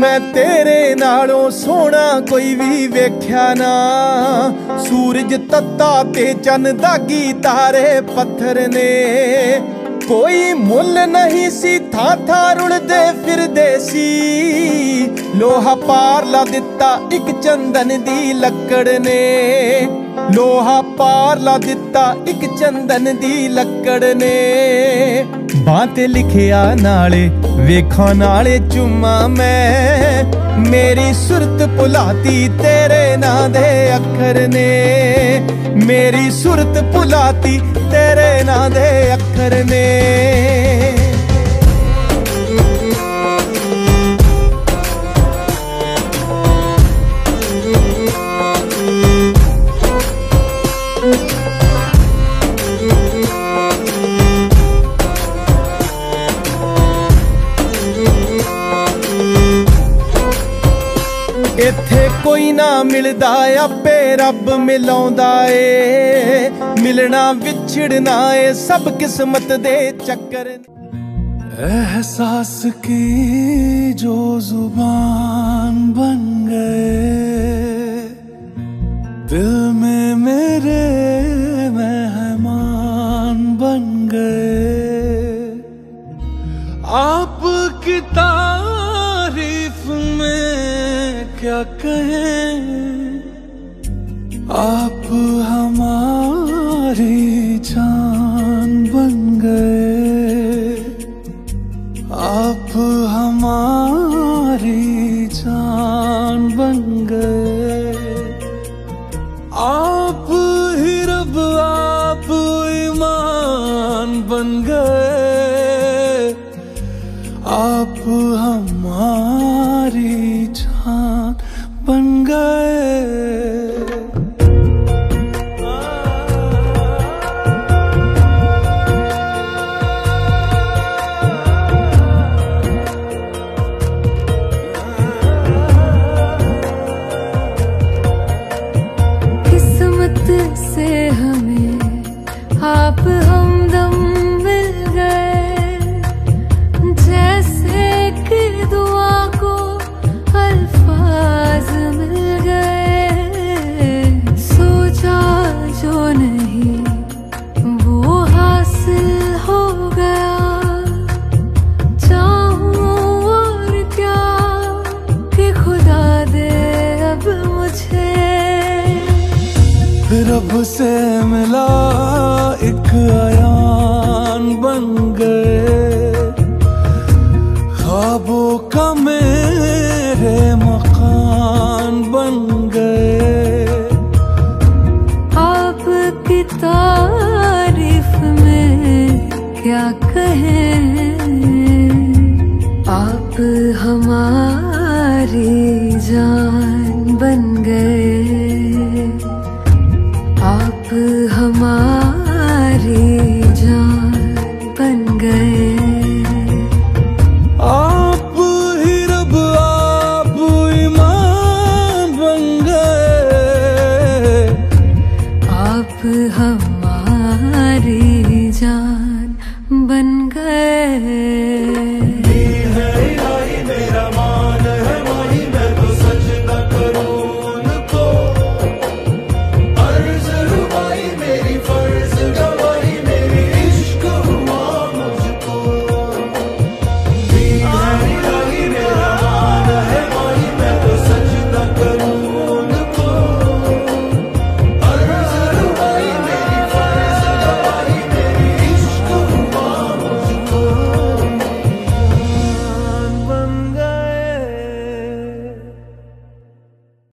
मैं तेरे नालों सोना कोई भी वेख्या ना। सूरज तत्ता ते चन दागी तारे पत्थर ने, कोई मुल नहीं सी था रुलदे फिरदे सी। लोहा पार ला दिता एक चंदन दी लकड़ ने, लोहा पार ला दिता एक चंदन दी लकड़ ने। बातें लिखिया नाले वेखा नाले चुम्मा मैं, मेरी सुरत भुलाती तेरे ना दे अखर ने, मेरी सुरत भुलाती तेरे ना दे अखर ने। इत्थे कोई ना मिलदा आपे रब मिलाउंदा ए, मिलना विछड़ना ए सब किस्मत दे चक्कर। एहसास की जो जुबान बन गए, दिल में मेरे मेहमान बन गए। आपकी तारीफ में क्या कहें, आप हमारी जान बन गए, आप हमारी जान बन गए। आप ही रब आप ईमान बन गए, आप हमारी जान बन गए। किस्मत से हमें आप हमदम मिल गए, जैसे कि दुआ को अल्फाज मिल गए। सोचा जो नहीं वो हासिल हो गया, चाहूं और क्या कि खुदा दे अब मुझे। रब से मिला एक आयान बन गए,